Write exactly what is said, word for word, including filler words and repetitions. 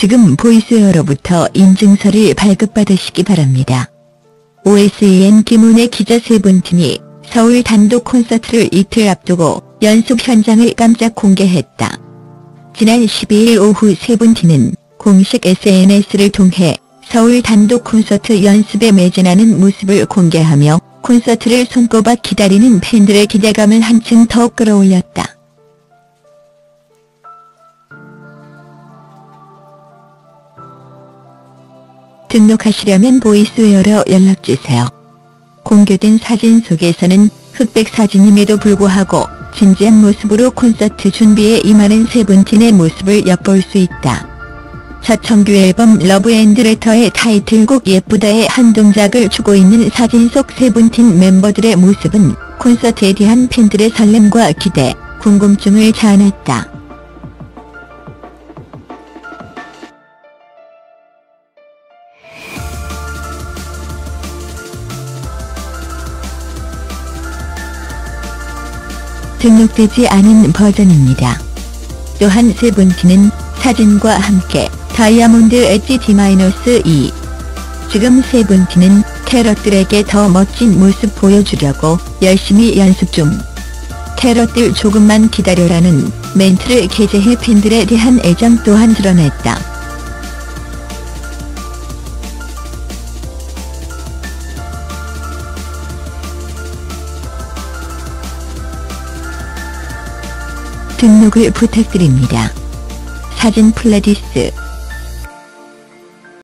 지금 보이스웨어로부터 인증서를 발급받으시기 바랍니다. 오에스이엔 김은혜 기자 세븐틴이 서울 단독 콘서트를 이틀 앞두고 연습 현장을 깜짝 공개했다. 지난 십이일 오후 세븐틴은 공식 에스엔에스를 통해 서울 단독 콘서트 연습에 매진하는 모습을 공개하며 콘서트를 손꼽아 기다리는 팬들의 기대감을 한층 더 끌어올렸다. 등록하시려면 보이스웨어로 연락주세요. 공개된 사진 속에서는 흑백 사진임에도 불구하고 진지한 모습으로 콘서트 준비에 임하는 세븐틴의 모습을 엿볼 수 있다. 첫 정규 앨범 러브 앤드 레터의 타이틀곡 예쁘다의 한 동작을 추고 있는 사진 속 세븐틴 멤버들의 모습은 콘서트에 대한 팬들의 설렘과 기대, 궁금증을 자아냈다. 등록되지 않은 버전입니다. 또한 세븐틴은 사진과 함께 다이아몬드 엣지 디 이. 지금 세븐틴은 캐럿들에게 더 멋진 모습 보여주려고 열심히 연습 중. 캐럿들 조금만 기다려라는 멘트를 게재해 팬들에 대한 애정 또한 드러냈다. 등록을 부탁드립니다. 사진 플레디스